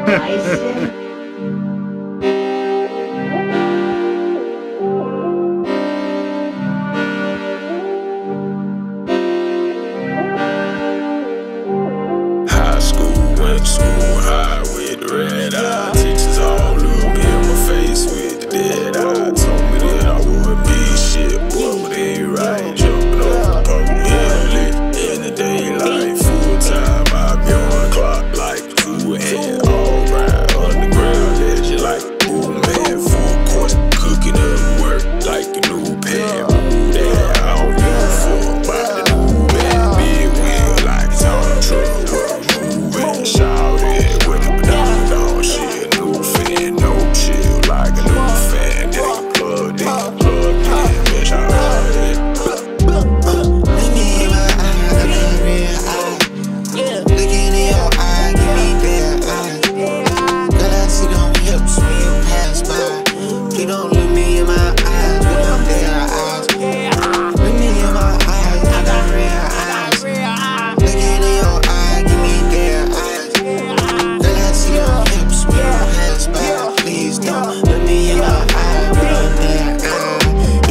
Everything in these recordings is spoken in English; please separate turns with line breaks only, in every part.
High school, went to school high with the red eye. Teachers all look me in my face with the dead eye. Told me that I wouldn't be shit, boy, but they right. Jumping off the pole, yeah, in the daylight. Full time, I be on the clock like 2 and all right. Underground legend like ooh man, full course. Cooking up work like a new pan. Ooh, that I don't give a fuck about the new band. Big wheel like it's on the truck. Shout it with a banana dog shit. New fan, no chill like a new fan. They plugged in, bitch, I heard it.
Look me in my eyes, I got real eyes. Looking in your eyes, give me bad eyes. Girl, I see them hips when you pass by. You don't look me in my eyes with them bad eyes. Look me in my eyes, I got real eyes. Looking in your eyes, give me bad eyes. Girl, I see them hips when you pass by. Please don't look me in my eyes with them bad eyes.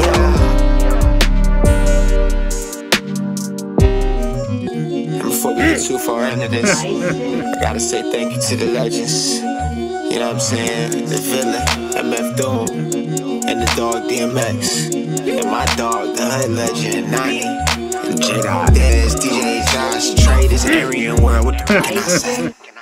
Yeah. And before we get too far into this, I gotta say thank you to the legends. You know what I'm saying? The Villain, MF Doom, and the dog DMX, and my dog, the Hood Legend, Nani, and J-Dot, Dez, DJ Josh, Trey, this Aryan world. What can I say?